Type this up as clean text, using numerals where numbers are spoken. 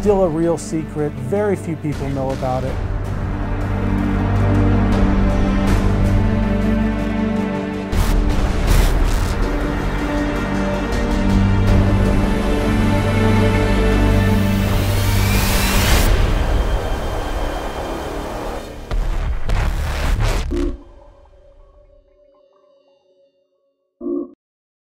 still a real secret. Very few people know about it.